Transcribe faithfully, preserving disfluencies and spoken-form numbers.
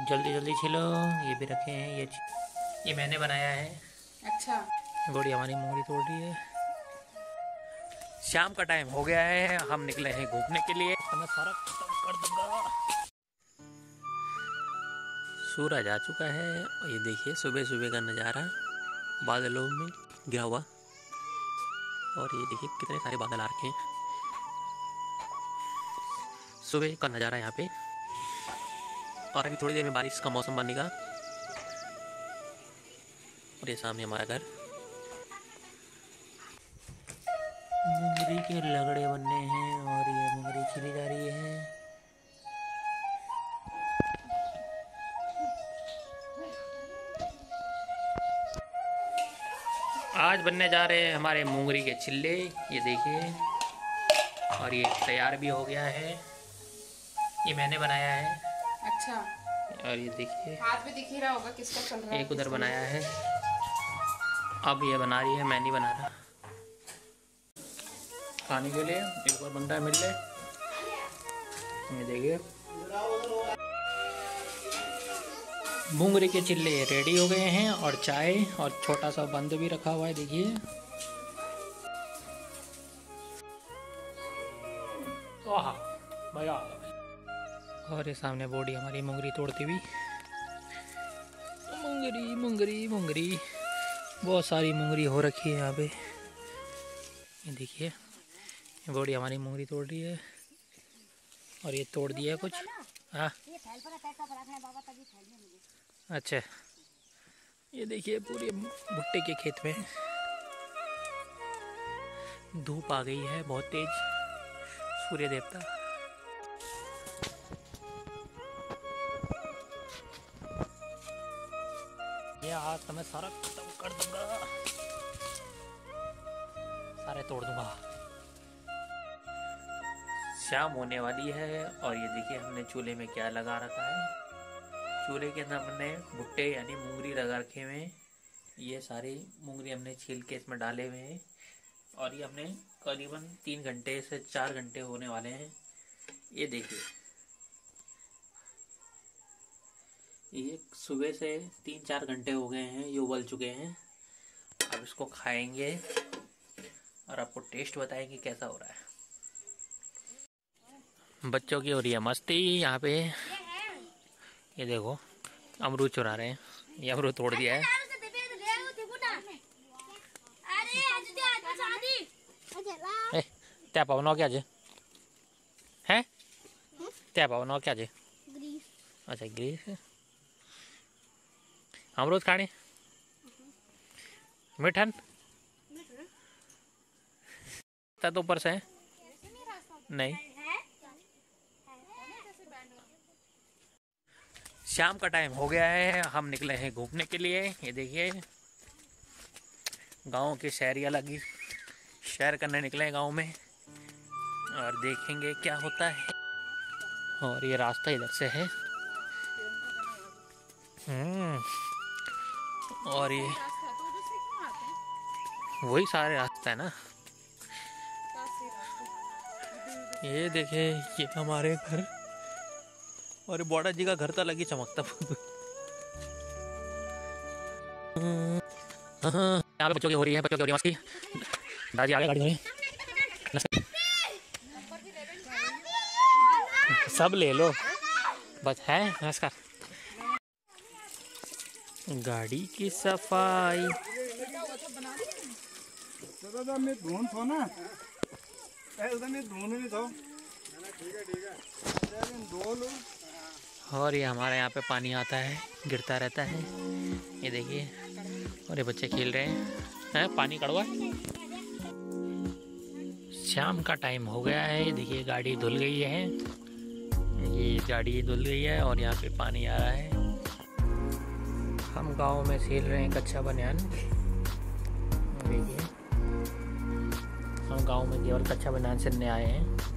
जल्दी जल्दी छिलो। ये भी रखे हैं, ये ये मैंने बनाया है। अच्छा। गोड़ी हमारी मूंगरी तोड़ रही है। शाम का टाइम हो गया है, हम निकले हैं घूमने के लिए। मैं सारा खत्म कर दूंगा। सूरज आ चुका है और ये देखिए सुबह सुबह का नज़ारा बादलों में घिरा हुआ। और ये देखिए कितने सारे बादल आ रखे हैं। सुबह का नज़ारा यहाँ पे। और अभी थोड़ी देर में बारिश का मौसम बनेगा। और ये सामने हमारा घर। मुंगरी के लगड़े बनने हैं और ये मुंगरी छिली जा रही है। आज बनने जा रहे हैं हमारे मुंगरी के चिल्ले, ये देखिए। और ये तैयार भी हो गया है, ये मैंने बनाया है। अच्छा। और ये देखिए हाथ में दिख ही रहा होगा किसका चल रहा है। एक उधर बनाया है, अब ये बना रही है, मैं नहीं बना रहा। खाने के लिए एक बार बनता है मिल ले। ये देखिए मुंगरी के चिल्ले रेडी हो गए हैं और चाय और छोटा सा बंद भी रखा हुआ है, देखिए। मजा। और ये सामने बॉडी हमारी मुंगरी तोड़ती हुई। मुंगरी मुंगरी मुंगरी बहुत सारी मुंगरी हो रखी है यहाँ पे। ये देखिए बॉडी हमारी मुंगरी तोड़ रही है और ये तोड़ दिया है कुछ। हाँ अच्छा, ये देखिए पूरे भुट्टे के खेत में धूप आ गई है बहुत तेज। सूर्य देवता ये आज तो मैं सारा खत्म कर दूंगा, सारे तोड़ दूंगा। शाम होने वाली है और ये देखिए हमने चूल्हे में क्या लगा रखा है। चूल्हे के अंदर हमने भुट्टे यानी मुंगरी लगा रखे हुए हैं। ये सारी मुंगरी हमने छील के इसमें डाले हुए हैं और ये हमने करीबन तीन घंटे से चार घंटे होने वाले हैं। ये देखिए ये सुबह से तीन चार घंटे हो गए हैं, ये उबल चुके हैं। अब इसको खाएंगे और आपको टेस्ट बताएंगे कैसा हो रहा है। बच्चों की हो रही है मस्ती यहाँ पे। ये देखो अमरूद चुरा रहे हैं, ये अमरूद तोड़ दिया है। त्या पावन क्या जे है, त्या पावन क्या जे। अच्छा ग्रीस अमरूद खाने मिठन तो ऊपर से नहीं। शाम का टाइम हो गया है, हम निकले हैं घूमने के लिए। ये देखिए गांव की सैर अलग ही सैर करने निकले हैं गांव में और देखेंगे क्या होता है। और ये रास्ता इधर से है। हम्म और ये वही सारे रास्ता है ना। ये देखिए ये हमारे घर और बॉर्डर जी का घर तो लगी चमकता। यहाँ पे बच्चों की हो रही है, बच्चों की हो रही है मस्ती। दादी आगे गाड़ी धोनी सब ले लो बस है नमस्कार। गाड़ी की सफाई और ये हमारे यहाँ पे पानी आता है, गिरता रहता है। ये देखिए और ये बच्चे खेल रहे हैं, हैं पानी कड़वा। शाम का टाइम हो गया है, देखिए गाड़ी धुल गई है, ये गाड़ी धुल गई है और यहाँ पे पानी आ रहा है। हम गांव में सील रहे हैं कच्चा बनियान। देखिए हम गांव में केवल कच्चा बनियान सिलने आए हैं।